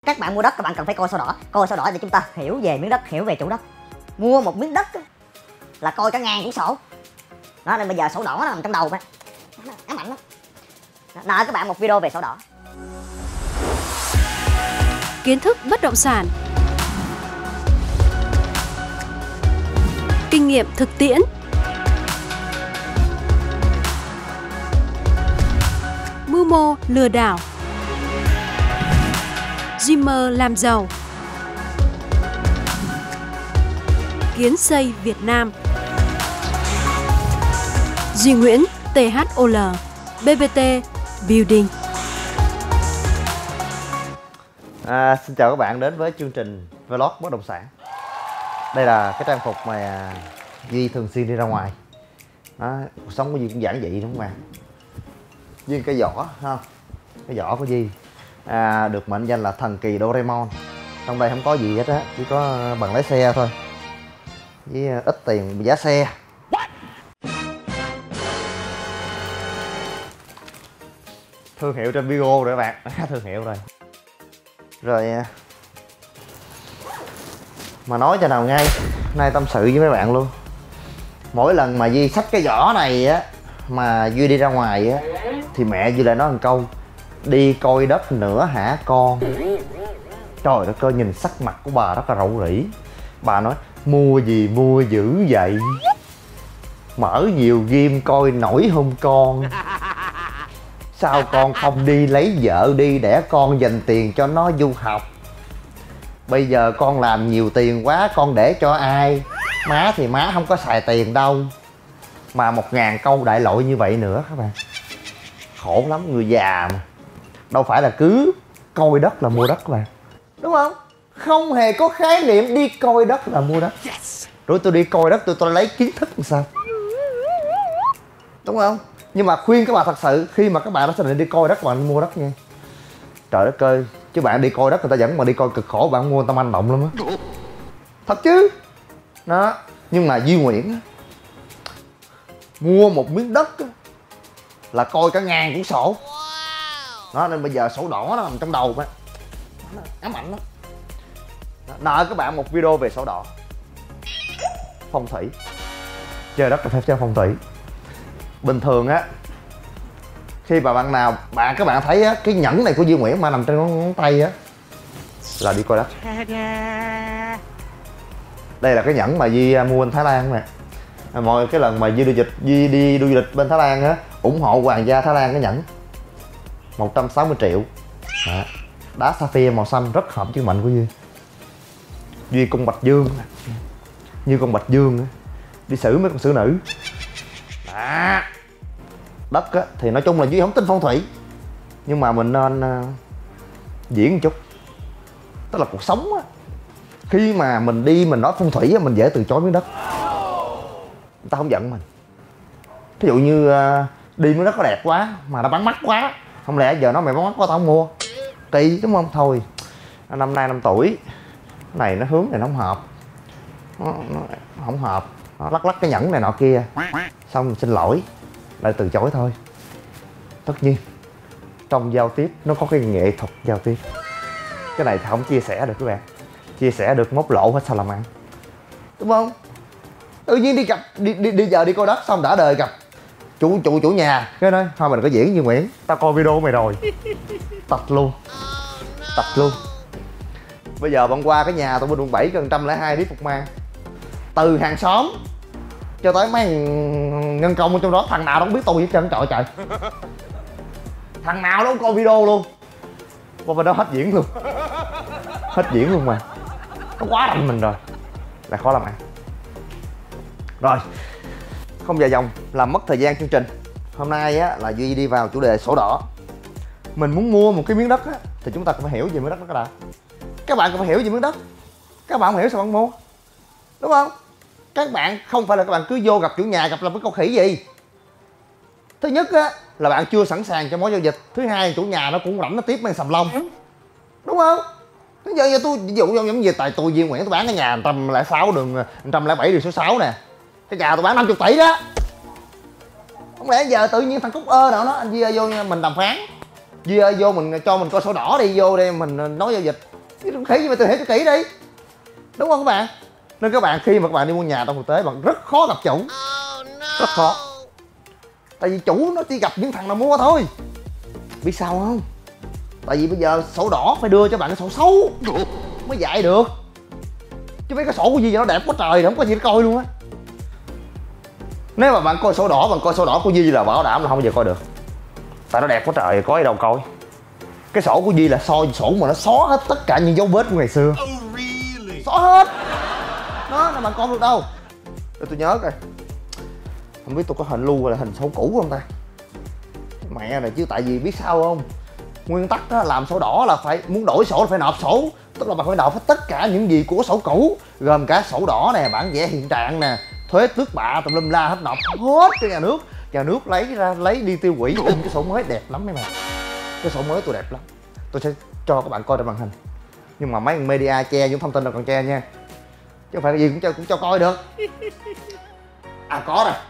Các bạn mua đất các bạn cần phải coi sổ đỏ. Coi sổ đỏ để chúng ta hiểu về miếng đất, hiểu về chủ đất. Mua một miếng đất là coi cả ngàn cuốn sổ. Đó nên bây giờ sổ đỏ nó nằm trong đầu mà. Ám ảnh lắm. Đợi các bạn một video về sổ đỏ. Kiến thức bất động sản. Kinh nghiệm thực tiễn. Mưu mô lừa đảo. Dreamer làm giàu. Kiến xây Việt Nam. Duy Nguyễn, THOL, BBT Building. Xin chào các bạn đến với chương trình vlog bất động sản. Đây là cái trang phục mà Duy thường xuyên đi ra ngoài. Đó, cuộc sống của Duy cũng giản dị đúng không bạn? Duy cái giỏ ha, cái giỏ của Duy được mệnh danh là thần kỳ Doraemon. Trong đây không có gì hết á, chỉ có bằng lái xe thôi với ít tiền giá xe. Thương hiệu trên Vigo rồi các bạn, thương hiệu rồi. Rồi mà nói cho nào ngay, nay tâm sự với mấy bạn luôn. Mỗi lần mà Duy xách cái giỏ này á, mà Duy đi ra ngoài á, thì mẹ Duy lại nói một câu: đi coi đất nữa hả con? Trời đất ơi, nhìn sắc mặt của bà rất là rầu rĩ. Bà nói: mua gì mua dữ vậy? Mở nhiều game coi nổi không con? Sao con không đi lấy vợ đi để con dành tiền cho nó du học? Bây giờ con làm nhiều tiền quá, con để cho ai? Má thì má không có xài tiền đâu. Mà 1000 câu đại loại như vậy nữa các bạn. Khổ lắm, người già mà. Đâu phải là cứ coi đất là mua đất các bạn, đúng không? Không hề có khái niệm đi coi đất là mua đất. Rồi tôi đi coi đất tôi lấy kiến thức làm sao, đúng không? Nhưng mà khuyên các bạn thật sự, khi mà các bạn đã xác định đi coi đất, các bạn mua đất nha. Trời đất ơi, chứ bạn đi coi đất người ta dẫn mà đi coi cực khổ, bạn mua người ta manh động lắm á. Thật chứ. Đó, nhưng mà Duy Nguyễn á, mua một miếng đất á, là coi cả ngàn cuốn sổ. Đó, nên bây giờ sổ đỏ nó nằm trong đầu á, ám ảnh lắm. Nợ các bạn một video về sổ đỏ. Phong thủy. Chơi đất là phải chơi phong thủy. Bình thường á, khi mà bạn nào các bạn thấy á, cái nhẫn này của Duy Nguyễn mà nằm trên ngón tay á, là đi coi đất. Đây là cái nhẫn mà Duy mua bên Thái Lan nè. Mọi cái lần mà Duy đi du lịch bên Thái Lan á, ủng hộ hoàng gia Thái Lan cái nhẫn 160 triệu. Đó. Đá sapphire màu xanh rất hợp với mệnh của Duy. Duy cung bạch dương, như con bạch dương á, đi xử mấy con xử nữ. Đó. Đất á, thì nói chung là Duy không tin phong thủy, nhưng mà mình nên diễn một chút. Tức là cuộc sống á, khi mà mình đi mình nói phong thủy á, mình dễ từ chối miếng đất. Người ta không giận mình. Ví dụ như đi miếng đất có đẹp quá mà nó bán mắc quá, không lẽ giờ nó mày bán mắc quá tao không mua? Kỳ đúng không? Thôi, năm nay 5 tuổi, cái này nó hướng này nó không hợp, nó không hợp, nó lắc cái nhẫn này nọ kia, xong mình xin lỗi, lại từ chối thôi. Tất nhiên trong giao tiếp nó có cái nghệ thuật giao tiếp, cái này thì không chia sẻ được các bạn. Chia sẻ được móc lỗ hết sao làm ăn, đúng không? Tự nhiên đi gặp đi giờ đi coi đất xong đã đời gặp chủ nhà, cái nói thôi mình có diễn như Nguyễn, tao coi video của mày rồi. Tạch luôn. Bây giờ bạn qua cái nhà tôi bên quận 7 cần 102 Lý Phục Mang, từ hàng xóm cho tới mấy nhân công ở trong đó, thằng nào đâu không biết tôi hết trơn. Trời thằng nào đâu không coi video luôn. Qua bên đó hết diễn luôn. Hết diễn luôn mà. Nó quá rành mình rồi, là khó làm ăn. Rồi, không dài dòng làm mất thời gian chương trình. Hôm nay á là Duy đi vào chủ đề sổ đỏ. Mình muốn mua một cái miếng đất á, thì chúng ta cũng phải hiểu về miếng đất đó các bạn. Các bạn cũng phải hiểu về miếng đất. Các bạn không hiểu sao bạn mua, đúng không? Các bạn không phải là các bạn cứ vô gặp chủ nhà gặp làm cái con khỉ gì. Thứ nhất á là bạn chưa sẵn sàng cho mối giao dịch. Thứ hai chủ nhà nó cũng rảnh nó tiếp mấy sầm lông, đúng không? Bây giờ tôi ví dụ giống như tại tôi Duy Nguyễn tôi bán cái nhà 106 đường 107 đường số 6 nè, cái nhà tôi bán 50 tỷ đó. Không lẽ giờ tự nhiên thằng Cúc nào nó anh Duy vô mình đàm phán Duy ơi vô mình cho mình coi sổ đỏ đi, vô đây mình nói giao dịch. Khỉ gì mà tìm hiểu cho kỹ đi, đúng không các bạn? Nên các bạn khi mà các bạn đi mua nhà trong thực tế bạn rất khó gặp chủ, rất khó. Tại vì chủ nó chỉ gặp những thằng nào mua thôi. Biết sao không? Tại vì bây giờ sổ đỏ phải đưa cho bạn cái sổ xấu mới dạy được. Chứ mấy cái sổ của Duy nó đẹp quá trời, không có gì để coi luôn á. Nếu mà bạn coi sổ đỏ, bạn coi sổ đỏ của Duy là bảo đảm là không bao giờ coi được. Tại nó đẹp quá trời, có gì đâu coi. Cái sổ của Duy là sổ mà nó xóa hết tất cả những dấu vết của ngày xưa. Xóa hết. Đó, là bạn coi được đâu. Để tôi nhớ coi. Không biết tôi có hình lưu hay là hình sổ cũ không ta? Mẹ này chứ, tại vì biết sao không? Nguyên tắc á, làm sổ đỏ là phải, muốn đổi sổ là phải nộp sổ. Tức là bạn phải nộp hết tất cả những gì của sổ cũ, gồm cả sổ đỏ nè, bản vẽ hiện trạng nè, thuế tước bạ tùm lum la hết, nộp hết cho nhà nước. Nhà nước lấy đi tiêu hủy, in cái sổ mới đẹp lắm mấy bạn. Cái sổ mới tôi đẹp lắm. Tôi sẽ cho các bạn coi trên màn hình. Nhưng mà mấy media che những thông tin là còn che nha, chứ không phải cái gì cũng cho coi được. À có rồi.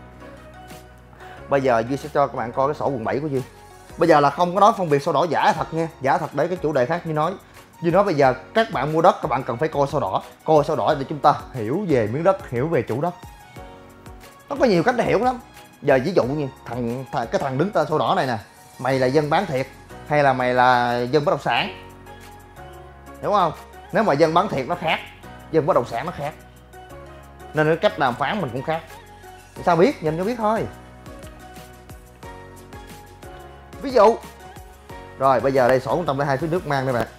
Bây giờ Duy sẽ cho các bạn coi cái sổ quận 7 của Duy. Bây giờ là không có nói phân biệt sổ đỏ giả thật nha, giả thật để cái chủ đề khác như nói. Duy nói bây giờ các bạn mua đất các bạn cần phải coi sổ đỏ. Coi sổ đỏ để chúng ta hiểu về miếng đất, hiểu về chủ đất. Nó có nhiều cách để hiểu lắm. Giờ ví dụ như cái thằng đứng tên sổ đỏ này nè, mày là dân bán thiệt hay là mày là dân bất động sản, hiểu không? Nếu mà dân bán thiệt nó khác, dân bất động sản nó khác, nên cái cách đàm phán mình cũng khác. Sao biết? Nhìn cho biết thôi. Ví dụ rồi bây giờ đây sổ 102 phía nước mang đây bạn,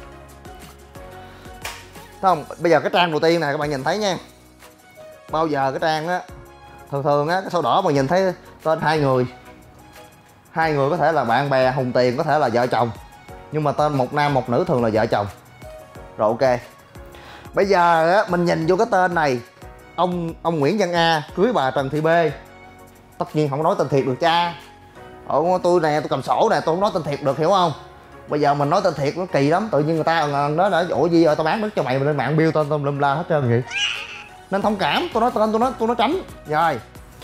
thấy không? Bây giờ cái trang đầu tiên này các bạn nhìn thấy nha. Bao giờ cái trang á, thường á, cái sổ đỏ mà nhìn thấy tên hai người có thể là bạn bè hùng tiền, có thể là vợ chồng, nhưng mà tên một nam một nữ thường là vợ chồng. Rồi ok. Bây giờ á, mình nhìn vô cái tên này, ông Nguyễn Văn A cưới bà Trần Thị B. Tất nhiên không nói tên thiệt được cha. Tôi nè, tôi cầm sổ nè, tôi không nói tên thiệt được, hiểu không? Bây giờ mình nói tên thiệt nó kỳ lắm, tự nhiên người ta nói là ủa gì ơi tao bán đất cho mày mà lên mạng bill tên tùm lum la hết trơn vậy. Nên thông cảm, tôi nói tên tôi nói tránh. Rồi.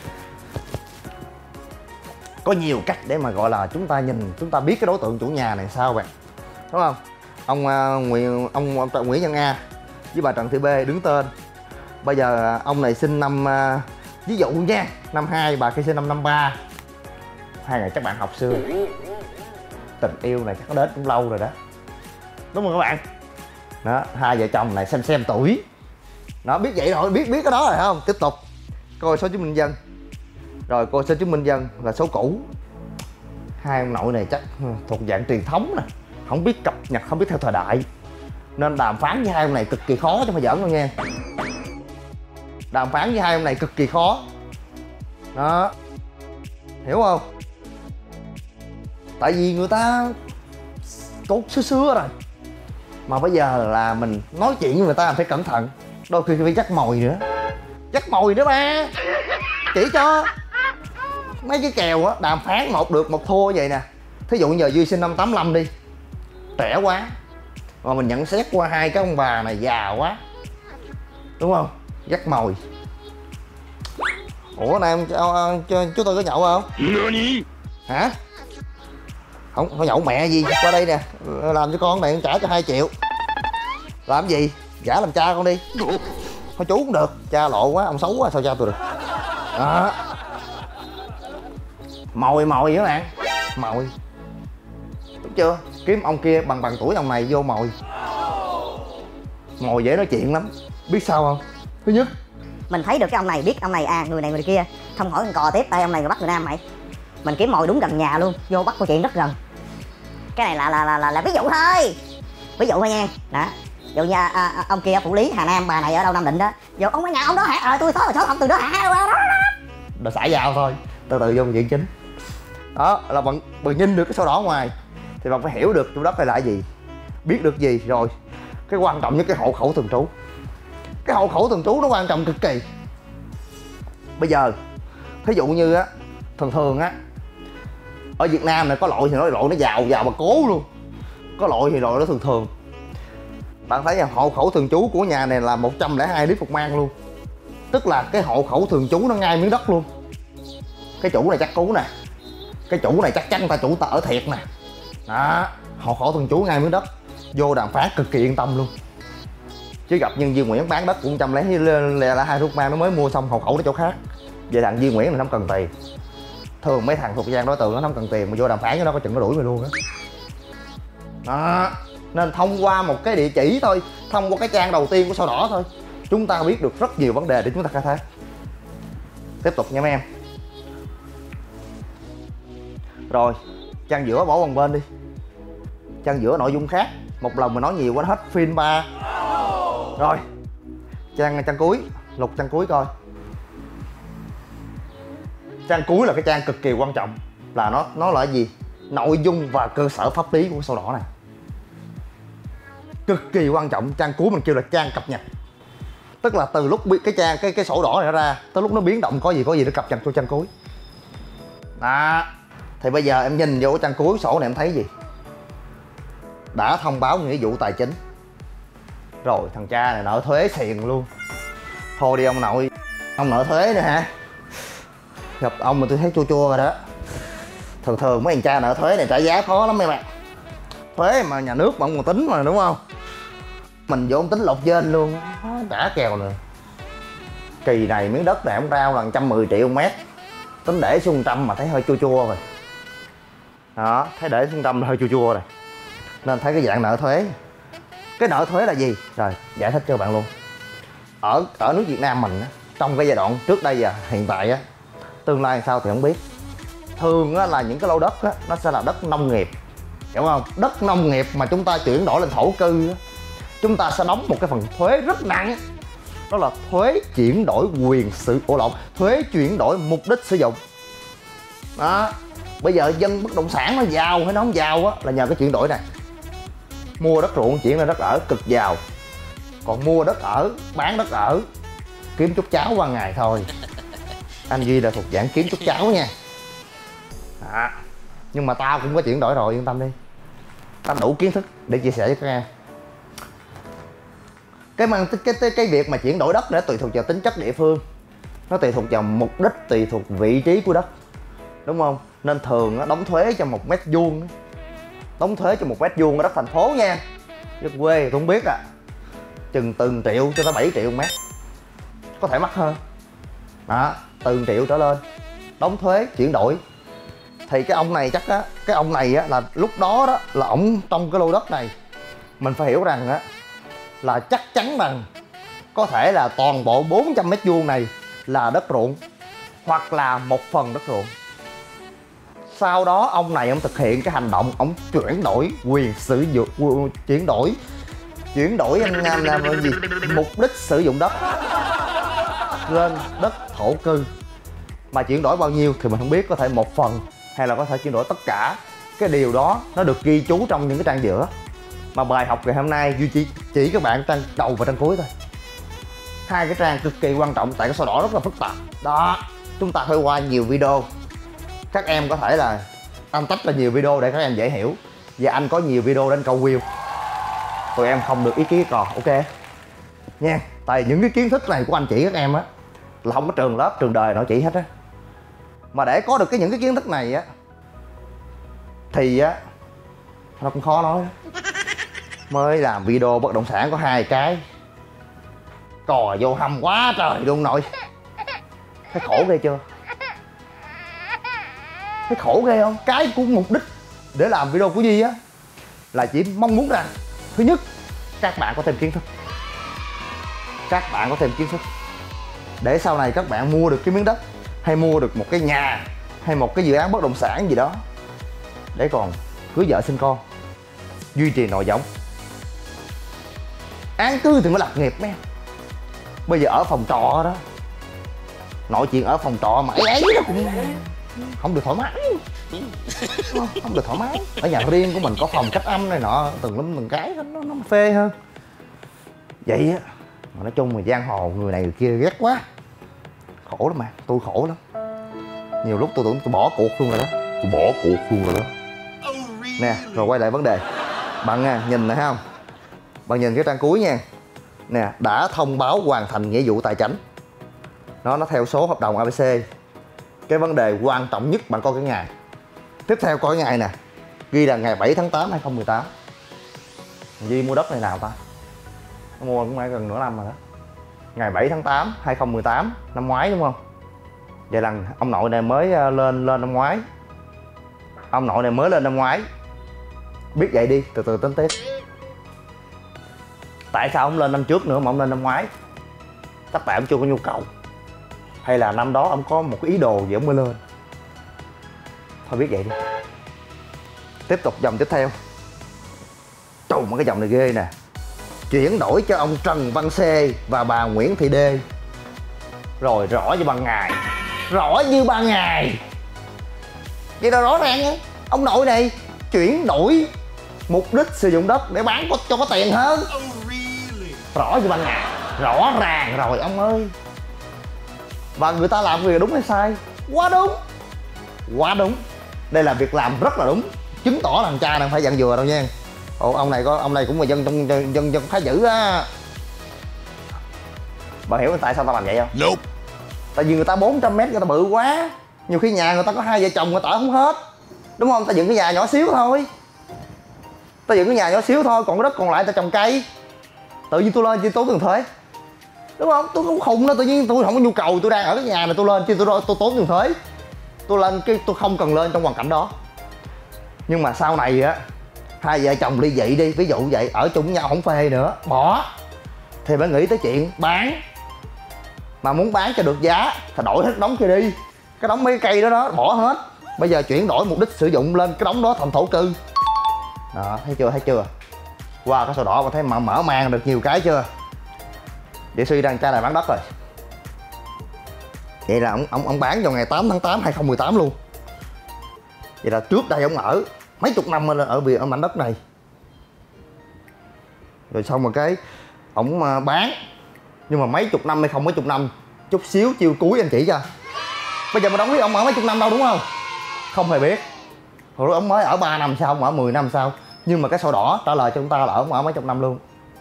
Có nhiều cách để mà gọi là chúng ta nhìn, chúng ta biết cái đối tượng chủ nhà này sao bạn. Đúng không? Ông Nguyễn Văn A với bà Trần Thị B đứng tên. Bây giờ ông này sinh năm ví dụ nha, năm 2, bà kia sinh năm 3. Hai người chắc bạn học xưa. Tình yêu này chắc nó đến cũng lâu rồi đó. Đúng không các bạn? Đó, hai vợ chồng này xem tuổi. Đó, biết vậy rồi, biết cái đó rồi không? Tiếp tục. Coi số chứng minh nhân. Rồi coi số chứng minh nhân là số cũ. Hai ông nội này chắc thuộc dạng truyền thống nè, không biết cập nhật, không biết theo thời đại, nên đàm phán với hai ông này cực kỳ khó chứ không phải giỡn đâu nha. Đàm phán với hai ông này cực kỳ khó. Đó, hiểu không? Tại vì người ta có xưa rồi, mà bây giờ là mình nói chuyện với người ta phải cẩn thận, đôi khi phải dắt mồi nữa. Dắt mồi nữa ba, chỉ cho mấy cái kèo á, đàm phán một được một thua vậy nè. Thí dụ giờ Duy sinh năm 85 đi, trẻ quá, mà mình nhận xét qua hai cái ông bà này già quá, đúng không? Dắt mồi. Ủa này em cho chú tôi có nhậu không? Hả? Không nhậu mẹ gì, qua đây nè, làm cho con này trả cho 2 triệu. Làm gì? Giả làm cha con đi. Thôi chú cũng được, cha lộ quá, ông xấu quá sao cha tôi được. Đó. Mồi các bạn, mồi. Đúng chưa? Kiếm ông kia bằng tuổi ông này vô mồi. Mồi dễ nói chuyện lắm. Biết sao không? Thứ nhất, mình thấy được cái ông này, biết ông này người này người kia, không hỏi con cò tiếp tay ông này rồi bắt người nam mày. Mình kiếm mồi đúng gần nhà luôn, vô bắt câu chuyện rất gần. Cái này là ví dụ thôi. Ví dụ thôi nha. Đó. Ví dụ như ông kia ở Phủ Lý, Hà Nam, bà này ở đâu Nam Định đó. Vô ông ở nhà ông đó hả? Tôi số ông từ đó hả? Rồi xả vào thôi, từ từ vô chuyện chính. Đó là bạn nhìn được cái sổ đỏ ngoài thì bạn phải hiểu được chủ đất này là cái gì, biết được gì. Rồi cái quan trọng nhất cái hộ khẩu thường trú. Cái hộ khẩu thường trú nó quan trọng cực kỳ. Bây giờ thí dụ như á, thường á, ở Việt Nam này có loại thì nói loại nó giàu mà cố luôn, có loại thì loại nó thường. Bạn thấy là hộ khẩu thường trú của nhà này là 102 Lý Phục Mang luôn, tức là cái hộ khẩu thường trú nó ngay miếng đất luôn. Cái chủ này chắc cú nè, cái chủ này chắc chắn người ta chủ ta ở thiệt nè, Đó, hộ khẩu thường trú ngay miếng đất, vô đàm phán cực kỳ yên tâm luôn. Chứ gặp nhân viên Nguyễn bán đất cũng 102 rút mang nó mới mua xong hộ khẩu ở chỗ khác. Về thằng Duy Nguyễn là nó không cần tiền. Thường mấy thằng thuộc gian đối tượng nó không cần tiền mà vô đàm phán với nó có chừng nó đuổi mày luôn á. Đó, nên thông qua một cái địa chỉ thôi, thông qua cái trang đầu tiên của sổ đỏ thôi, chúng ta biết được rất nhiều vấn đề để chúng ta khai thác. Tiếp tục nha mấy em. Rồi, trang giữa bỏ qua một bên đi. Trang giữa nội dung khác. Một lần mà nói nhiều quá nó hết phim ba. Rồi, trang cuối, lục trang cuối coi. Trang cuối là cái trang cực kỳ quan trọng. Là nó là gì? Nội dung và cơ sở pháp lý của sổ đỏ này. Cực kỳ quan trọng. Trang cuối mình kêu là trang cập nhật. Tức là từ lúc cái sổ đỏ này nó ra tới lúc nó biến động có gì nó cập nhật cho trang cuối. Đó. Thì bây giờ em nhìn vô trang cuối sổ này em thấy gì? Đã thông báo nghĩa vụ tài chính. Rồi thằng cha này nợ thuế xiền luôn. Thôi đi ông nội, ông nợ thuế nữa hả? Gặp ông mà tôi thấy chua chua rồi đó. Thường mấy thằng cha nợ thuế này trả giá khó lắm mấy bạn. Thuế mà nhà nước mà ông còn tính mà đúng không? Mình vô ông tính lột dên luôn, trả kèo nữa. Kỳ này miếng đất này ông rao là 110 triệu mét. Tính để xuống 100 mà thấy hơi chua chua rồi. Đó, thấy để xuống 100 là hơi chua chua rồi. Nên thấy cái dạng nợ thuế. Cái nợ thuế là gì? Rồi, giải thích cho bạn luôn. Ở nước Việt Nam mình á, trong cái giai đoạn trước đây và hiện tại á, tương lai sao thì không biết. Thường á, là những cái lô đất á, nó sẽ là đất nông nghiệp, hiểu không? Đất nông nghiệp mà chúng ta chuyển đổi lên thổ cư á, chúng ta sẽ đóng một cái phần thuế rất nặng. Đó là thuế chuyển đổi thuế chuyển đổi mục đích sử dụng. Đó. Bây giờ dân bất động sản nó giàu hay nó không giàu á là nhờ cái chuyển đổi này. Mua đất ruộng chuyển lên đất ở cực giàu. Còn mua đất ở, bán đất ở, kiếm chút cháo qua ngày thôi. Anh Duy là thuộc dạng kiếm chút cháo nha. Đó. Nhưng mà tao cũng có chuyển đổi rồi, yên tâm đi. Tao đủ kiến thức để chia sẻ với các em. Cái việc mà chuyển đổi đất để tùy thuộc vào tính chất địa phương, nó tùy thuộc vào mục đích, tùy thuộc vị trí của đất, đúng không? Nên thường nó đóng thuế cho 1 mét vuông, đóng thuế cho 1 mét vuông ở đất thành phố nha. Đất quê tôi không biết à, chừng từ 1 triệu cho tới 7 triệu mét, có thể mắc hơn. Đó, từ 1 triệu trở lên đóng thuế chuyển đổi. Thì cái ông này chắc á, cái ông này á là lúc đó đó là ổng trong cái lô đất này, mình phải hiểu rằng á là chắc chắn rằng có thể là toàn bộ 400 mét vuông này là đất ruộng hoặc là một phần đất ruộng. Sau đó ông này ông thực hiện cái hành động ông chuyển đổi quyền sử dụng, chuyển đổi mục đích sử dụng đất lên đất thổ cư. Mà chuyển đổi bao nhiêu thì mình không biết, có thể một phần hay là có thể chuyển đổi tất cả. Cái điều đó nó được ghi chú trong những cái trang giữa. Mà bài học ngày hôm nay Duy chỉ các bạn trang đầu và trang cuối thôi. Hai cái trang cực kỳ quan trọng tại cái sổ đỏ rất là phức tạp. Đó, chúng ta phải qua nhiều video. Các em có thể là anh tách ra nhiều video để các em dễ hiểu. Và anh có nhiều video đến câu view. Tụi em không được ý kiến cò, ok nha. Tại những cái kiến thức này của anh chỉ các em á là không có trường lớp, trường đời nó chỉ hết á. Mà để có được những cái kiến thức này á thì á nó cũng khó nói. Mới làm video bất động sản có 2 cái, cò vô hầm quá trời luôn nội. Thấy khổ ghê chưa? Thấy khổ ghê không? Cái của mục đích để làm video của Duy á là chỉ mong muốn rằng thứ nhất, các bạn có thêm kiến thức. Các bạn có thêm kiến thức để sau này các bạn mua được cái miếng đất, hay mua được một cái nhà, hay một cái dự án bất động sản gì đó, để còn cưới vợ sinh con, duy trì nội giống. An cư thì mới lập nghiệp mấy em. Bây giờ ở phòng trọ đó, nội chuyện ở phòng trọ mà ấy đó cũng không được thoải mái. Không được thoải mái. Ở nhà riêng của mình có phòng cách âm này nọ, từng cái nó phê hơn. Vậy á, mà nói chung là giang hồ người này người kia ghét quá. Khổ lắm mà, tôi khổ lắm. Nhiều lúc tôi tưởng tôi bỏ cuộc luôn rồi đó. Tôi bỏ cuộc luôn rồi đó. Nè, rồi quay lại vấn đề. Bạn nhìn này thấy không? Bạn nhìn cái trang cuối nha. Nè, đã thông báo hoàn thành nghĩa vụ tài chính. Nó theo số hợp đồng ABC. Cái vấn đề quan trọng nhất bạn coi cái ngày. Tiếp theo coi cái ngày nè. ghi là ngày 7 tháng 8 2018. Duy mua đất này nào ta? Nó mua cũng phải gần nửa năm rồi đó. Ngày 7 tháng 8 2018 năm ngoái đúng không? Vậy là ông nội này mới lên năm ngoái. Ông nội này mới lên năm ngoái. Biết vậy đi, từ từ tính tiếp. Tại sao ông lên năm trước nữa mà ông lên năm ngoái? Chắc tại ông chưa có nhu cầu, hay là năm đó ông có một cái ý đồ gì ông mới lên. Thôi biết vậy đi. Tiếp tục dòng tiếp theo. Trời, mấy cái dòng này ghê nè. Chuyển đổi cho ông Trần Văn C và bà Nguyễn Thị D. Rồi rõ như ban ngày. Rõ như ban ngày. Vậy là rõ ràng á, ông nội này chuyển đổi mục đích sử dụng đất để bán cho có tiền hơn. Rõ như ban ngày. Rõ ràng rồi ông ơi. Và người ta làm việc đúng hay sai? Quá đúng. Quá đúng. Đây là việc làm rất là đúng. Chứng tỏ là thằng cha này không phải dặn dừa đâu nha. Ồ, ông này cũng là dân khá dữ á. Bà hiểu tại sao tao làm vậy không? Nope. Tại vì người ta 400 mét người ta bự quá. Nhiều khi nhà người ta có 2 vợ chồng người ta ở không hết. Đúng không? Ta dựng cái nhà nhỏ xíu thôi. Ta dựng cái nhà nhỏ xíu thôi, còn cái đất còn lại ta trồng cây. Tự nhiên tôi lên chi tốn tiền thuế. Đúng không? Tôi cũng khùng đó, tự nhiên tôi không có nhu cầu, tôi đang ở cái nhà này tôi lên chi tôi tốn tiền thuế. Tôi lên cái tôi không cần lên trong hoàn cảnh đó. Nhưng mà sau này á, 2 vợ chồng ly dị đi, ví dụ vậy, ở chung với nhau không phê nữa, bỏ, thì phải nghĩ tới chuyện bán. Mà muốn bán cho được giá thì đổi hết đống kia đi. Cái đống mấy cây đó bỏ hết. Bây giờ chuyển đổi mục đích sử dụng lên cái đống đó thành thổ cư. Đó, thấy chưa? Qua cái sổ đỏ mà thấy mà mở mang được nhiều cái chưa? Vậy suy rằng cha này bán đất rồi. Vậy là ông bán vào ngày 8 tháng 8 2018 luôn. Vậy là trước đây ông ở mấy chục năm ở mảnh đất này. Rồi xong rồi cái ông bán. Nhưng mà mấy chục năm hay không mấy chục năm, chút xíu chiêu cuối anh chỉ cho. Bây giờ mà đâu biết ông ở mấy chục năm đâu đúng không? Không hề biết. Hồi đó ông mới ở 3 năm sau, ông ở 10 năm sau. Nhưng mà cái sổ đỏ trả lời cho chúng ta là ông ở mấy chục năm luôn.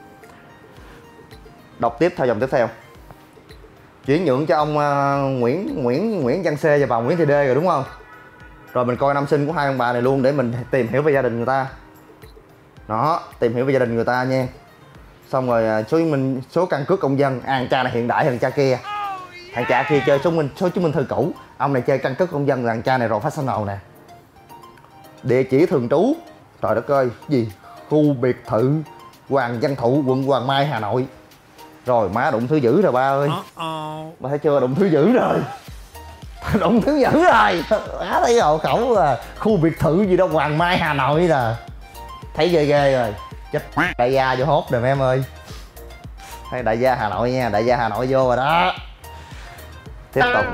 Đọc tiếp theo dòng tiếp theo. Chuyển nhượng cho ông Nguyễn Văn C và bà Nguyễn Thị D rồi đúng không? Rồi mình coi năm sinh của hai ông bà này luôn để mình tìm hiểu về gia đình người ta. Đó, tìm hiểu về gia đình người ta nha. Xong rồi số căn cước công dân, thằng cha này hiện đại hơn cha kia. Thằng cha kia chơi số chứng minh thư cũ, ông này chơi căn cước công dân, thằng cha này rồi professional nè. Địa chỉ thường trú, trời đất ơi, gì? Khu biệt thự Hoàng Văn Thụ, quận Hoàng Mai, Hà Nội. Rồi má đụng thứ dữ rồi ba ơi. Ba thấy chưa, đụng thứ dữ rồi. Đụng thứ dữ rồi. Má thấy hộ khẩu là khu biệt thự gì đó Hoàng Mai, Hà Nội nè. Thấy ghê ghê rồi. Chết đại gia vô hốt rồi em ơi. Hay đại gia Hà Nội nha, đại gia Hà Nội vô rồi đó. Tiếp tục.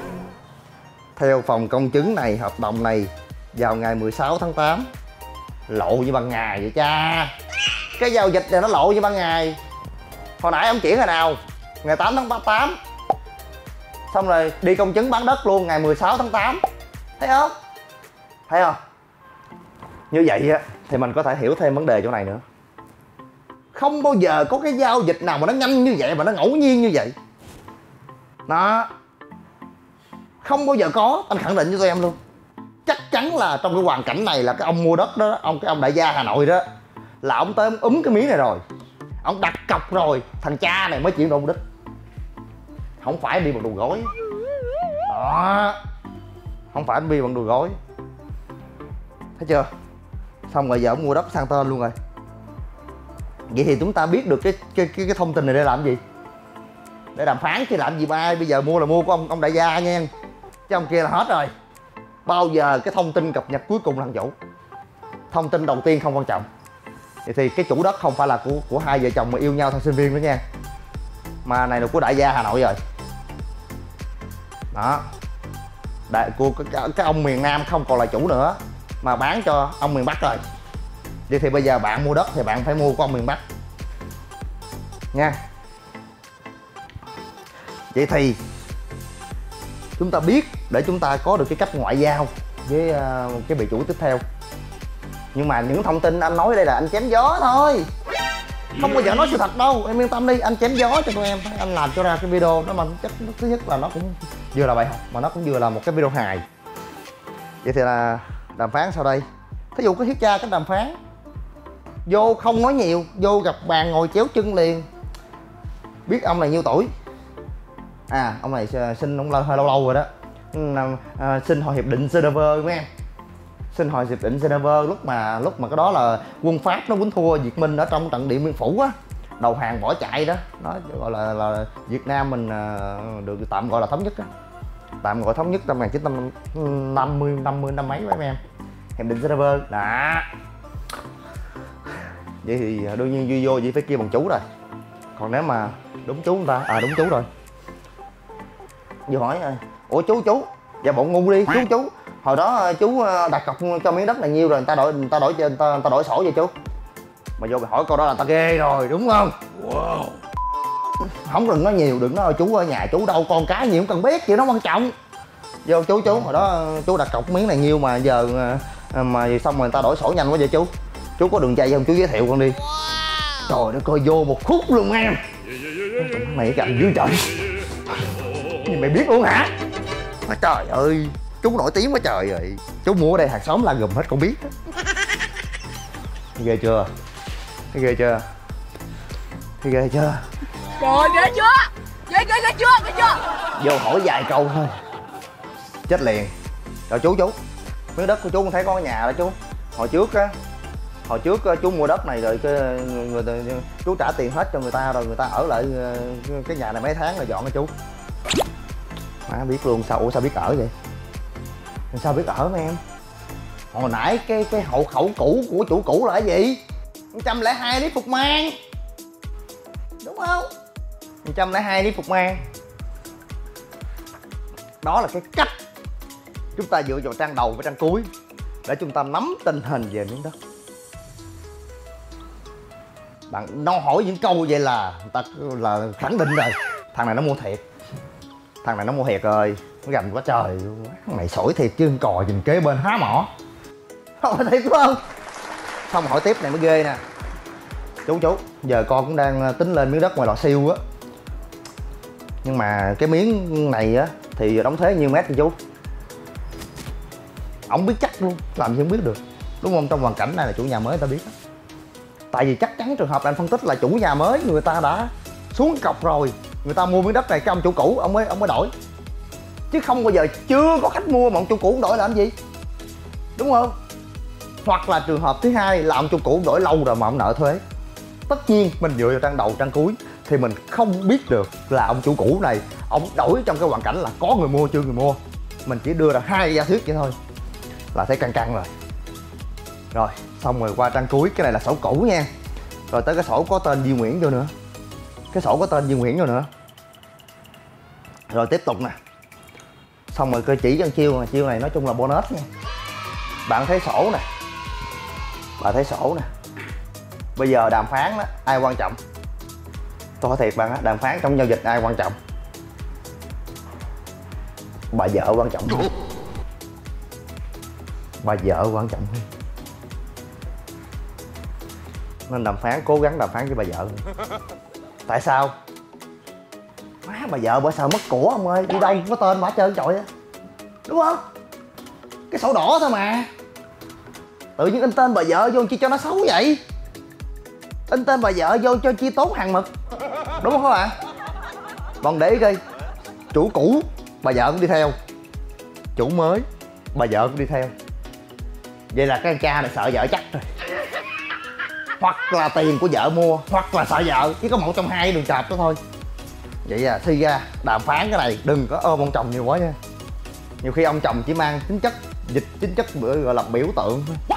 Theo phòng công chứng này, hợp đồng này vào ngày 16 tháng 8. Lộ như ban ngày vậy cha. Cái giao dịch này nó lộ như ban ngày. Hồi nãy ông chuyển ngày nào? Ngày 8 tháng 8. Xong rồi đi công chứng bán đất luôn ngày 16 tháng 8. Thấy không? Thấy không? Như vậy á thì mình có thể hiểu thêm vấn đề chỗ này nữa. Không bao giờ có cái giao dịch nào mà nó nhanh như vậy mà nó ngẫu nhiên như vậy. Đó. Không bao giờ có, anh khẳng định với tụi em luôn. Chắc chắn là trong cái hoàn cảnh này là cái ông mua đất đó, cái ông đại gia Hà Nội đó, là ông tới ông cái miếng này rồi. Ông đặt cọc rồi, thằng cha này mới chuyển đổi mục đích. Không phải đi bằng đùi gối. Đó. Không phải đi bằng đùi gối. Thấy chưa? Xong rồi giờ ông mua đất sang tên luôn rồi. Vậy thì chúng ta biết được cái thông tin này để làm gì? Để đàm phán chứ làm gì ba. Bây giờ mua là mua của ông đại gia nha. Chứ ông kia là hết rồi. Bao giờ cái thông tin cập nhật cuối cùng là thằng chủ. Thông tin đầu tiên không quan trọng. Vậy thì cái chủ đất không phải là của hai vợ chồng mà yêu nhau thời sinh viên nữa nha. Mà này là của đại gia Hà Nội rồi. Đó. Của cái ông miền Nam không còn là chủ nữa, mà bán cho ông miền Bắc rồi. Vậy thì bây giờ bạn mua đất thì bạn phải mua của ông miền Bắc nha. Vậy thì chúng ta biết để chúng ta có được cái cách ngoại giao với cái vị chủ tiếp theo. Nhưng mà những thông tin anh nói đây là anh chém gió thôi, không bao giờ nói sự thật đâu, em yên tâm đi. Anh chém gió cho tụi em, anh làm cho ra cái video đó mà chắc thứ nhất là nó cũng vừa là bài học mà nó cũng vừa là một cái video hài. Vậy thì là đàm phán sau đây thí dụ có thiếu cha cách đàm phán, vô không nói nhiều, vô gặp bàn ngồi chéo chân liền. Biết ông này nhiêu tuổi, ông này sinh cũng hơi lâu lâu rồi đó. Sinh hồi hiệp định Geneva mấy em, sinh hồi hiệp định Geneva lúc mà cái đó là quân Pháp nó quýnh thua Việt Minh ở trong trận Điện Biên Phủ á, đầu hàng bỏ chạy đó, nó gọi là Việt Nam mình được tạm gọi là thống nhất á, tạm gọi thống nhất năm 1950 năm mấy mấy em, hiệp định Geneva đó. Vậy thì đương nhiên Duy vô vậy phải kêu bằng chú rồi. Còn nếu mà đúng chú người ta, đúng chú rồi, Duy hỏi ủa chú dạ bọn ngu đi chú hồi đó chú đặt cọc cho miếng đất này nhiêu rồi, người ta đổi sổ vậy chú. Mà vô hỏi câu đó là người ta ghê rồi đúng không? Wow. Không đừng nói nhiều, đừng nói chú ở nhà chú đâu, con cái gì cũng cần biết, chuyện đó quan trọng. Vô chú hồi đó chú đặt cọc miếng này nhiêu mà giờ mà xong rồi người ta đổi sổ nhanh quá vậy chú có đường dây không chú giới thiệu con đi. Wow. Trời nó coi vô một khúc luôn em. Mày cầm dưới trời. Nhưng mày biết luôn hả? Mà trời ơi, chú nổi tiếng quá trời rồi. Chú mua ở đây hàng xóm là gùm hết con biết. Ghê chưa? Ghê chưa? Ghê chưa? Trời ghê chưa? Ghê chưa? Vô hỏi vài câu thôi chết liền. Rồi chú miếng đất của chú không thấy có nhà đó chú. Hồi trước chú mua đất này rồi chú trả tiền hết cho người ta rồi người ta ở lại cái nhà này mấy tháng rồi dọn cho chú. Má biết luôn sao? Ủa sao biết ở vậy? Sao biết ở mấy em? Hồi nãy cái hộ khẩu cũ của chủ cũ là cái gì? 102 Lý Phục Mang đúng không? 102 Lý Phục Mang. Đó là cái cách chúng ta dựa vào trang đầu với trang cuối để chúng ta nắm tình hình về miếng đất. Bạn nó hỏi những câu vậy là người ta là khẳng định rồi thằng này nó mua thiệt, rồi nó gầm quá trời. Mày sổi thiệt chứ cò nhìn kế bên há mỏ. Không thiệt đúng không? Xong hỏi tiếp này mới ghê nè. Chú giờ con cũng đang tính lên miếng đất ngoài Lò Siêu á, nhưng mà cái miếng này á thì đóng thế nhiêu mét thì chú? Ổng biết chắc luôn, làm gì không biết được đúng không? Trong hoàn cảnh này là chủ nhà mới người ta biết đó. Tại vì chắc chắn trường hợp anh phân tích là chủ nhà mới người ta đã xuống cọc rồi, người ta mua miếng đất này cái ông chủ cũ ông mới đổi, chứ không bao giờ chưa có khách mua mà ông chủ cũ đổi làm gì, đúng không? Hoặc là trường hợp thứ hai là ông chủ cũ đổi lâu rồi mà ông nợ thuế. Tất nhiên mình dựa vào trang đầu trang cuối thì mình không biết được là ông chủ cũ này ông đổi trong cái hoàn cảnh là có người mua chưa người mua. Mình chỉ đưa ra hai giả thuyết vậy thôi là thấy căng rồi. Rồi xong rồi qua trang cuối, cái này là sổ cũ nha. Rồi tới cái sổ có tên Duy Nguyễn vô nữa. Rồi tiếp tục nè. Xong rồi cơ chỉ cho chiêu này nói chung là bonus nha. Bạn thấy sổ nè. Bây giờ đàm phán đó, ai quan trọng? Tôi hỏi thiệt bạn á, đàm phán trong giao dịch ai quan trọng? Bà vợ quan trọng hơn. Nên đàm phán, cố gắng đàm phán với bà vợ. Tại sao? Má bà vợ bởi sao mất của ông ơi, đi đâu cũng có tên bà hết trơn trọi á, đúng không? Cái sổ đỏ thôi mà. Tự nhiên in tên bà vợ vô chi cho nó xấu vậy? In tên bà vợ vô cho chi tốt hàng mực, đúng không các bạn? Còn để ý coi, chủ cũ bà vợ cũng đi theo, chủ mới bà vợ cũng đi theo. Vậy là cái cha này sợ vợ chắc rồi. Hoặc là tiền của vợ mua, hoặc là sợ vợ, chỉ có một trong hai đường chọc đó thôi. Vậy à, thi ra đàm phán cái này đừng có ôm ông chồng nhiều quá nha. Nhiều khi ông chồng chỉ mang tính chất dịch, tính chất gọi là biểu tượng thôi.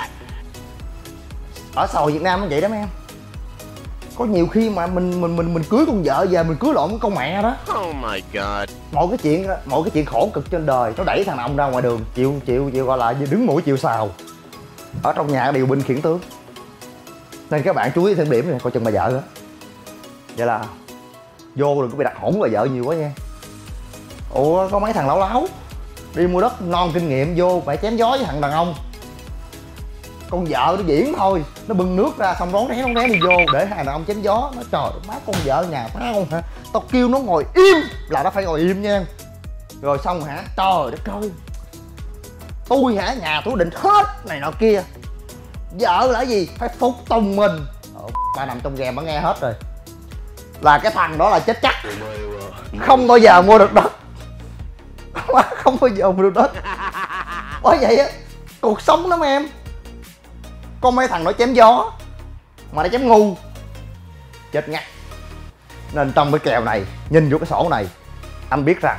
Ở xã hội Việt Nam nó vậy đó mấy em. Có nhiều khi mà mình cưới con vợ về mình cưới lộn với con mẹ đó. Oh my god. Mọi cái chuyện khổ cực trên đời nó đẩy thằng ông ra ngoài đường chịu gọi là đứng mũi chịu sào. Ở trong nhà điều binh khiển tướng. Nên các bạn chú ý thêm điểm này, coi chừng bà vợ đó. Vậy là vô đừng có bị đặt hỗn bà vợ nhiều quá nha. Ủa có mấy thằng lão láo đi mua đất non kinh nghiệm vô phải chém gió với thằng đàn ông. Con vợ nó diễn thôi, nó bưng nước ra xong rón rén đi vô để hai đàn ông chém gió. Nó trời má con vợ nhà má không hả? Tao kêu nó ngồi im là nó phải ngồi im nha. Rồi xong hả? Trời đất ơi. Tôi hả? Nhà tôi định hết này nọ kia. Vợ là gì? Phải phục tùng mình. Ba nằm trong game bà nghe hết rồi. Là cái thằng đó là chết chắc. Không bao giờ mua được đất. Không bao giờ mua được đất. Bởi vậy á, cuộc sống lắm em. Có mấy thằng nó chém gió mà nó chém ngu, chết ngắt. Nên trong cái kèo này, nhìn vô cái sổ này, anh biết rằng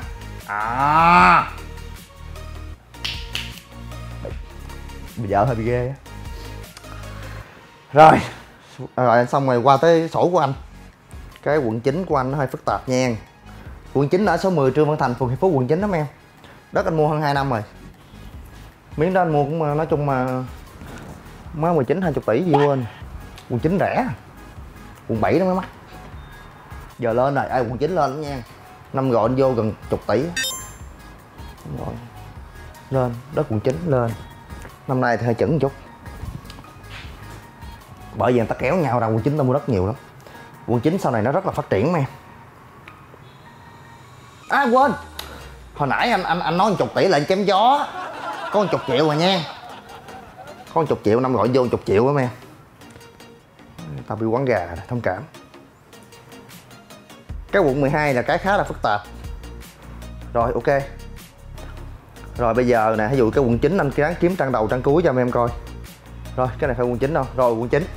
bây giờ hơi bị ghê á. Rồi xong rồi qua tới sổ của anh. Cái quận 9 của anh nó hơi phức tạp nha. Quận 9 ở số 10 Trương Văn Thành, phường Hiệp Phú, quận 9 đó em. Đất anh mua hơn 2 năm rồi. Miếng đó anh mua cũng nói chung mà mới 19-20 tỷ gì quên. Quận 9 rẻ, quận 7 nó mới mắc. Giờ lên rồi, quận 9 lên lắm nha. Năm gọi anh vô gần 10 tỷ. Rồi. Lên, đất quận 9 lên. Năm nay thì hơi chững một chút. Bởi vì người ta kéo nhau ra quận 9 ta mua đất nhiều lắm. Quận 9 sau này nó rất là phát triển mà em. Quên. Hồi nãy anh nói 10 tỷ là anh chém gió. Có 10 triệu rồi nha. Có 10 triệu, năm gọi vô 10 triệu đó em. Tao bị quán gà rồi, thông cảm. Cái quận 12 là cái khá là phức tạp. Rồi ok. Rồi bây giờ nè, ví dụ cái quận 9 anh ráng kiếm trang đầu trang cuối cho em coi. Rồi cái này phải quận 9 đâu. Rồi quận 9.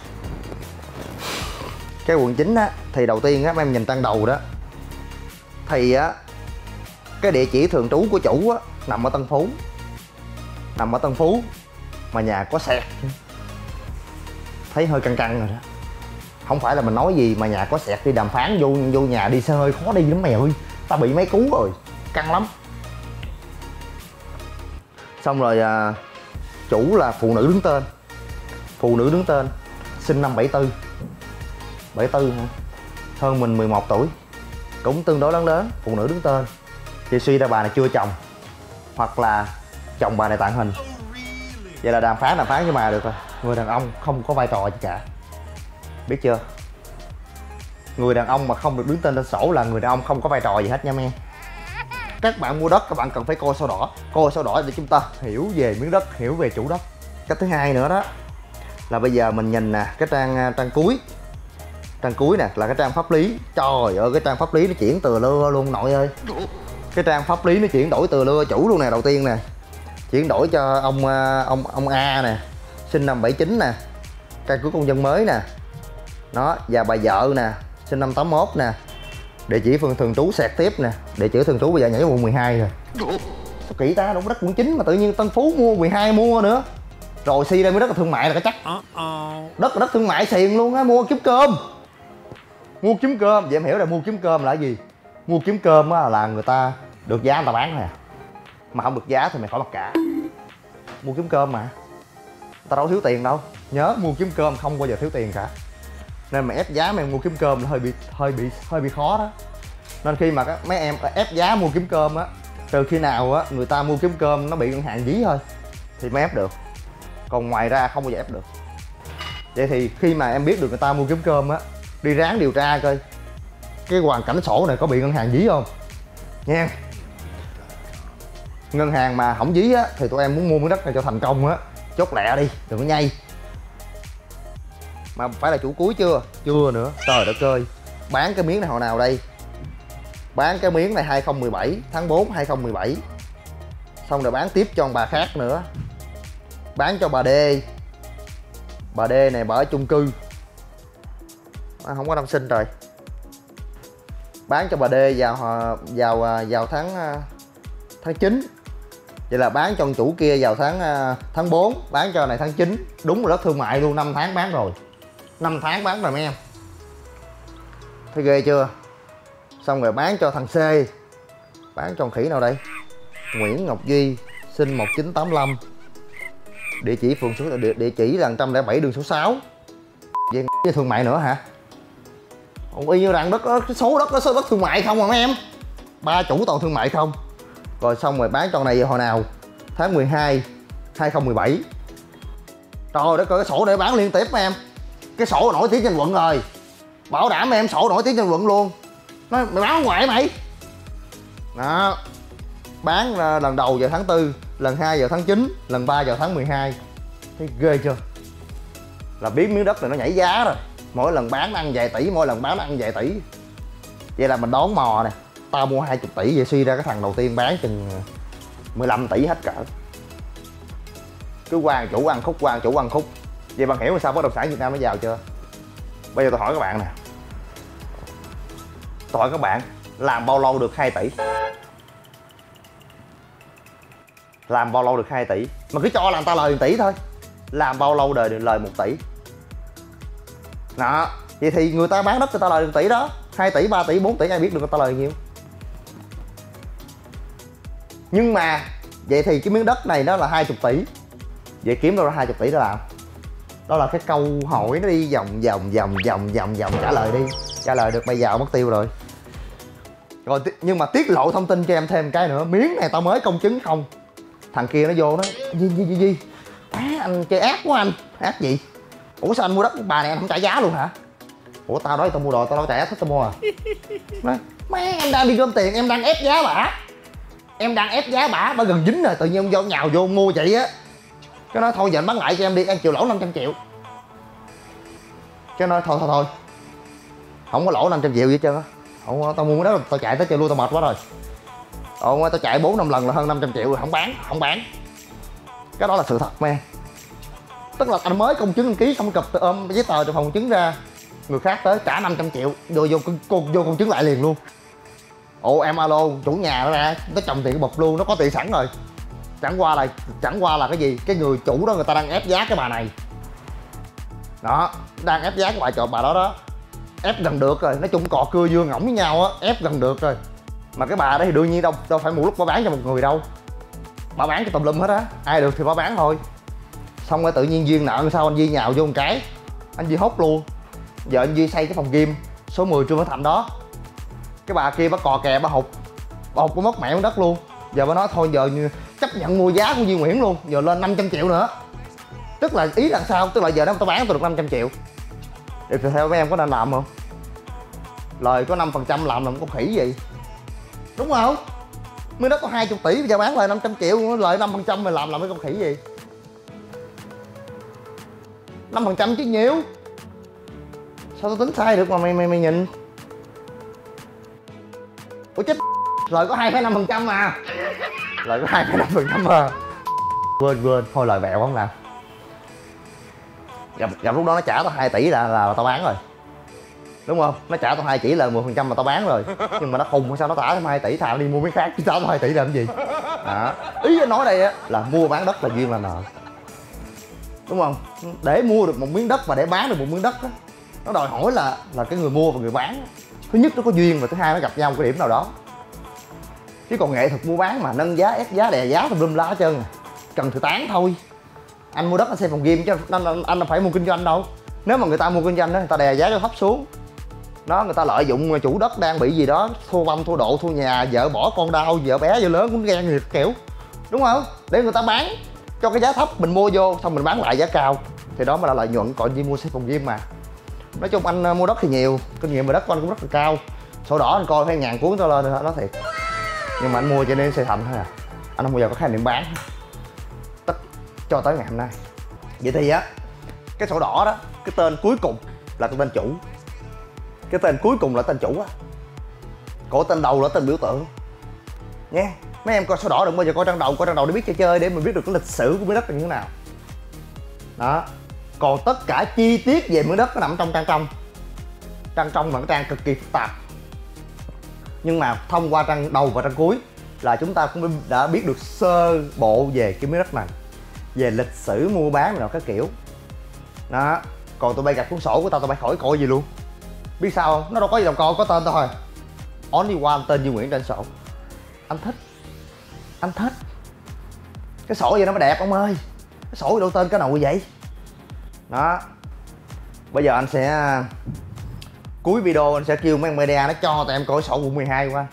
Cái quận 9 á thì đầu tiên á em nhìn trang đầu đó. Thì á cái địa chỉ thường trú của chủ á nằm ở Tân Phú. Nằm ở Tân Phú mà nhà có sẹt. Thấy hơi căng căng rồi đó. Không phải là mình nói gì mà nhà có sẹt đi đàm phán vô nhà đi xe hơi khó đi lắm mày ơi. Tao bị mấy cú rồi, căng lắm. Xong rồi chủ là phụ nữ đứng tên. Phụ nữ đứng tên, sinh năm 74. 74 hả? Hơn mình 11 tuổi. Cũng tương đối lớn, phụ nữ đứng tên. Thì suy ra bà này chưa chồng. Hoặc là chồng bà này tàng hình. Vậy là đàm phán với bà được rồi. Người đàn ông không có vai trò gì cả. Biết chưa? Người đàn ông mà không được đứng tên trên sổ là người đàn ông không có vai trò gì hết nha em. Các bạn mua đất các bạn cần phải coi sổ đỏ. Coi sổ đỏ để chúng ta hiểu về miếng đất, hiểu về chủ đất. Cái thứ hai nữa đó là bây giờ mình nhìn nè, cái trang cuối. Trang cuối nè là cái trang pháp lý. Trời ơi, cái trang pháp lý nó chuyển từ lưa luôn nội ơi. Cái trang pháp lý nó chuyển đổi từ lưa chủ luôn nè. Đầu tiên nè, chuyển đổi cho ông A nè, sinh năm 79 nè, căn cước công dân mới nè. Đó, và bà vợ nè, sinh năm 81 nè. Địa chỉ phường thường trú sẹt tiếp nè. Địa chỉ thường trú bây giờ nhảy quận 12 rồi. Sao kỹ ta, đâu có đất quận 9 mà tự nhiên Tân Phú mua 12 mua nữa. Rồi si đây mới đất là thương mại là cái chắc. Đất là đất thương mại xiền luôn á, mua kiếm cơm. Mua kiếm cơm, vậy em hiểu rồi, mua kiếm cơm là cái gì? Mua kiếm cơm á là người ta được giá người ta bán nè. Mà không được giá thì mày khỏi mặc cả. Mua kiếm cơm mà. Ta đâu thiếu tiền đâu. Nhớ mua kiếm cơm không bao giờ thiếu tiền cả. Nên mà ép giá mày mua kiếm cơm là hơi bị khó đó. Nên khi mà mấy em ép giá mua kiếm cơm á, từ khi nào á người ta mua kiếm cơm nó bị ngân hàng dí thôi thì mới ép được. Còn ngoài ra không bao giờ ép được. Vậy thì khi mà em biết được người ta mua kiếm cơm á, đi ráng điều tra coi cái hoàn cảnh sổ này có bị ngân hàng dí không nha. Ngân hàng mà không dí á thì tụi em muốn mua miếng đất này cho thành công á, chốt lẹ đi, đừng có nhây. Mà phải là chủ cuối chưa? Chưa nữa. Trời đất ơi. Bán cái miếng này hồi nào đây? Bán cái miếng này 2017, tháng 4 2017. Xong rồi bán tiếp cho bà khác nữa. Bán cho bà D. Bà D này bà ở chung cư. Không có năm sinh rồi. Bán cho bà D vào tháng 9. Vậy là bán cho chủ kia vào tháng 4, bán cho này tháng 9. Đúng là đất thương mại luôn, 5 tháng bán rồi. 5 tháng bán rồi mấy em. Thấy ghê chưa? Xong rồi bán cho thằng C. Bán cho khỉ nào đây? Nguyễn Ngọc Duy, sinh 1985. Địa chỉ phường số địa chỉ là 107 đường số 6. Vậy thương mại nữa hả? Ông y như rằng đất đó, cái số đất đó số đất thương mại không à mấy em. Ba chủ toàn thương mại không. Rồi xong rồi bán cho này hồi nào? Tháng 12 2017. Trời đất ơi, cái sổ để bán liên tiếp mấy em. Cái sổ nổi tiếng trên quận rồi. Bảo đảm em sổ nổi tiếng trên quận luôn. Nói mày bán ở ngoài mày. Đó. Bán lần đầu vào tháng 4, lần 2 vào tháng 9, lần 3 vào tháng 12. Thấy ghê chưa? là biết miếng đất này nó nhảy giá rồi, mỗi lần bán nó ăn vài tỷ, mỗi lần bán nó ăn vài tỷ. Vậy là mình đón mò nè, tao mua 20 tỷ, vậy suy ra cái thằng đầu tiên bán chừng 15 tỷ hết cỡ. Cứ quan chủ ăn khúc, quan chủ ăn khúc. Vậy bạn hiểu sao bất động sản Việt Nam nó giàu chưa? Bây giờ tôi hỏi các bạn nè, tôi hỏi các bạn, làm bao lâu được 2 tỷ? Làm bao lâu được 2 tỷ? Mà cứ cho là người ta lời 1 tỷ thôi. Làm bao lâu đời được lời 1 tỷ? Đó, vậy thì người ta bán đất người ta lời 1 tỷ đó. 2 tỷ, 3 tỷ, 4 tỷ ai biết được người ta lời nhiêu. Nhưng mà vậy thì cái miếng đất này nó là 20 tỷ. Vậy kiếm đâu ra 20 tỷ để làm? Đó là cái câu hỏi nó đi vòng trả lời đi. Trả lời được bây giờ mất tiêu rồi. Rồi nhưng mà tiết lộ thông tin cho em thêm cái nữa, miếng này tao mới công chứng không. Thằng kia nó vô nó gì anh chơi ác quá anh. Ác gì? Ủa sao anh mua đất của bà này anh không trả giá luôn hả? Ủa tao nói tao mua đồ tao đâu trả giá thích tao mua à. Má em đang đi gom tiền, em đang ép giá bả. Em đang ép giá bả gần dính rồi, tự nhiên ông vô nhào vô mua vậy á. Cái nói thôi giờ anh bán lại cho em đi, em chịu lỗ 500 triệu. Cái nói thôi không có lỗ 500 triệu gì hết trơn á. Không, tao mua cái đó tao chạy tới chơi luôn, tao mệt quá rồi. Tao chạy 4-5 lần là hơn 500 triệu rồi, không bán. Cái đó là sự thật men. Tức là anh mới công chứng đăng ký xong cập ôm giấy tờ từ phòng chứng ra, người khác tới trả 500 triệu vô công chứng lại liền luôn. Ồ em alo chủ nhà nó ra, nó trồng tiền cái bụp luôn, nó có tiền sẵn rồi. Chẳng qua là cái gì, cái người chủ đó người ta đang ép giá cái bà này đó, đang ép giá cái bà đó ép gần được rồi. Nói chung cò cưa dưa ngỗng với nhau á, ép gần được rồi. Mà cái bà đó thì đương nhiên đâu phải một lúc bà bán cho một người đâu, bà bán cho tùm lum hết á, ai được thì bà bán thôi. Xong rồi tự nhiên Duyên nợ sao anh Duy nhào vô một cái, anh Duy hốt luôn. Giờ anh Duy xây cái phòng gym số 10 Trương Văn Thành đó, cái bà kia bà cò kè bà hụt có mất mẹ đất luôn. Giờ bà nói thôi giờ chấp nhận mua giá của Duy Nguyễn luôn, giờ lên 500 triệu nữa. Tức là ý là sao? Tức là giờ đó tao bán tôi được 500 triệu thì theo mấy em có nên làm không? Lời có 5% làm có khỉ gì, đúng không? Mới đất có 20 tỷ bây giờ bán lời 500 triệu, lời 5% mày làm cái con khỉ gì? 5% chứ nhiều. Sao tao tính sai được mà mày nhìn. Ủa chết, lời có 2,5% mà. Lời có 2,5% mà. Quên, thôi lời bẹo không nào. Gặp lúc đó nó trả tao 2 tỷ là tao bán rồi. Đúng không? Nó trả tao 2 tỷ là 10% mà tao bán rồi. Nhưng mà nó khùng sao nó trả thêm 2 tỷ, thà đi mua miếng khác chứ trả tao 2 tỷ làm gì. Đó. Ý anh nói đây á là mua bán đất là duyên là nợ. Đúng không? Để mua được một miếng đất và để bán được một miếng đất á, nó đòi hỏi là cái người mua và người bán, thứ nhất nó có duyên và thứ hai nó gặp nhau một cái điểm nào đó. Chứ còn nghệ thuật mua bán mà nâng giá, ép giá, đè giá tùm lum la hết trơn à. Cần thì tán thôi. Anh mua đất anh xây phòng gym chứ anh đâu phải mua kinh doanh đâu. Nếu mà người ta mua kinh doanh đó, người ta đè giá cho thấp xuống đó, người ta lợi dụng chủ đất đang bị gì đó thua băm thua độ thua nhà, vợ bỏ con đau, vợ bé vợ lớn cũng ghen nghiệp kiểu, đúng không? Để người ta bán cho cái giá thấp, mình mua vô xong mình bán lại giá cao thì đó mới là lợi nhuận. Còn gì mua xây phòng gym mà. Nói chung anh mua đất thì nhiều, kinh nghiệm về đất của anh cũng rất là cao. Sổ đỏ anh coi phải 1000 cuốn cho lên nó thiệt. Nhưng mà anh mua cho nên xây thành thôi à. Anh không bao giờ có khái niệm bán tất cho tới ngày hôm nay. Vậy thì á, cái sổ đỏ đó, cái tên cuối cùng là cái tên chủ, cái tên cuối cùng là tên chủ á, còn tên đầu là tên biểu tượng nha. Mấy em coi sổ đỏ đừng bao giờ coi trang đầu để biết chơi để mình biết được cái lịch sử của miếng đất là như thế nào đó. Còn tất cả chi tiết về miếng đất nó nằm trong trang trong. Trang trong là cái trang cực kỳ phức tạp, nhưng mà thông qua trang đầu và trang cuối là chúng ta cũng đã biết được sơ bộ về cái miếng đất này, về lịch sử mua bán rồi các kiểu đó. Còn tụi bay gặp cuốn sổ của tao bay khỏi coi gì luôn. Biết sao không? Nó đâu có gì đâu coi, có tên thôi. Only one, tên Duy Nguyễn trên sổ. Anh thích cái sổ vậy nó mới đẹp ông ơi. Cái sổ gì đâu tên cái nồi vậy đó. Bây giờ anh sẽ cuối video anh sẽ kêu mấy media nó cho tụi em coi sổ quận 12 qua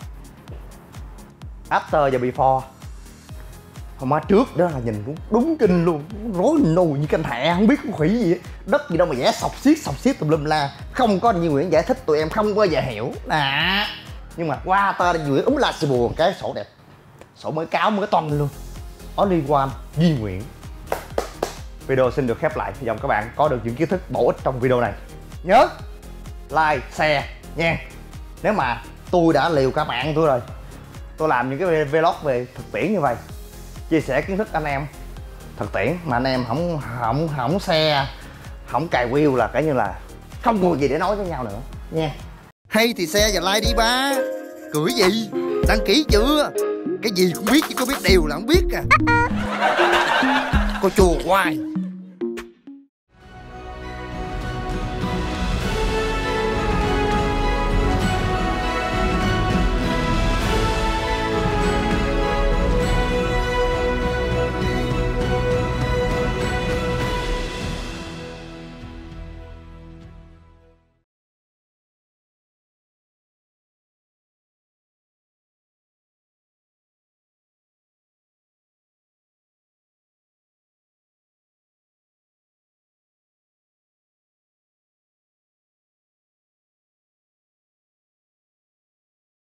after và before. Hôm má trước đó là nhìn cũng đúng kinh luôn, rối nùi như canh hẹ không biết có khỉ gì ấy. Đất gì đâu mà vẽ sọc xiết tùm lum la, không có anh Duy Nguyễn giải thích tụi em không bao giờ hiểu nè. Nhưng mà qua tơ Duy Nguyễn la xì buồn cái sổ đẹp, sổ mới cáo mới toanh luôn. Only one Duy Nguyễn. video xin được khép lại. Hy vọng các bạn có được những kiến thức bổ ích trong video này. Nhớ like, share nha. Nếu mà tôi đã liều cả mạng tôi rồi, tôi làm những cái vlog về thực tiễn như vậy, chia sẻ kiến thức anh em thực tiễn, mà anh em không share, không cài wheel là cái như là không có gì để nói với nhau nữa nha. Hay thì share và like đi ba. Cười gì? Đăng ký chưa? Cái gì cũng biết chứ có biết điều là không biết à. Cô chùa hoài.